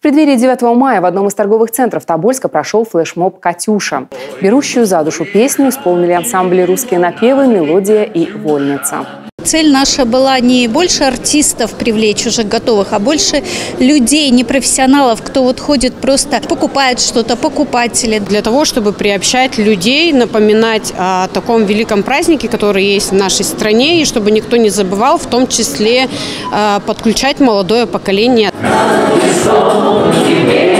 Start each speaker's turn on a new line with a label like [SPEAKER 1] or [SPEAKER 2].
[SPEAKER 1] преддверии 9 мая в одном из торговых центров Тобольска прошел флешмоб «Катюша». Берущую за душу песню исполнили ансамбли «Русские напевы», «Мелодия» и «Вольница».
[SPEAKER 2] Цель наша была не больше артистов привлечь уже готовых, а больше людей, непрофессионалов, кто вот ходит просто покупает что-то, покупатели.
[SPEAKER 3] Для того, чтобы приобщать людей, напоминать о таком великом празднике, который есть в нашей стране, и чтобы никто не забывал, в том числе подключать молодое поколение.